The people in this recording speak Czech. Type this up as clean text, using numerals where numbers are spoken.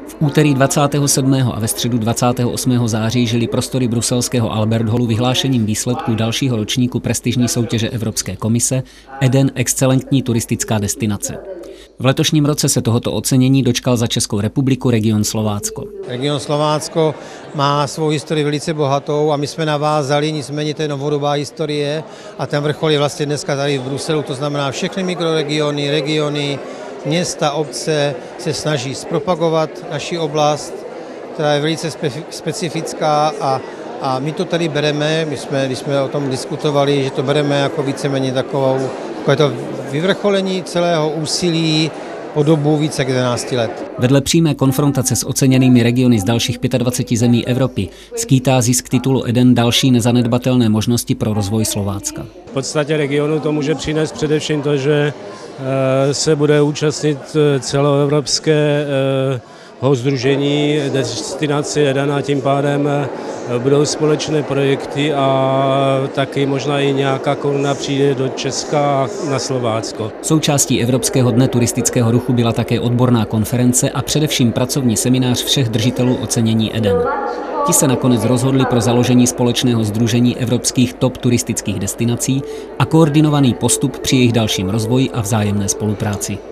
V úterý 27. a ve středu 28. září žili prostory bruselského Albert Hallu vyhlášením výsledků dalšího ročníku prestižní soutěže Evropské komise Eden – excelentní turistická destinace. V letošním roce se tohoto ocenění dočkal za Českou republiku region Slovácko. Region Slovácko má svou historii velice bohatou a my jsme navázali, nicméně to je novodobá historie a ten vrchol je vlastně dneska tady v Bruselu, to znamená všechny mikroregiony, regiony, města, obce se snaží zpropagovat naši oblast, která je velice specifická a my to tady bereme, když jsme o tom diskutovali, že to bereme jako víceméně takové to vyvrcholení celého úsilí po dobu více jak 11 let. Vedle přímé konfrontace s oceněnými regiony z dalších 25 zemí Evropy skýtá zisk titulu Eden další nezanedbatelné možnosti pro rozvoj Slovácka. V podstatě regionu to může přinést především to, že se bude účastnit celoevropského sdružení destinace Eden a tím pádem budou společné projekty a taky možná i nějaká koruna přijde do Česka a na Slovácko. Součástí Evropského dne turistického ruchu byla také odborná konference a především pracovní seminář všech držitelů ocenění Eden. Ti se nakonec rozhodli pro založení společného sdružení evropských top turistických destinací a koordinovaný postup při jejich dalším rozvoji a vzájemné spolupráci.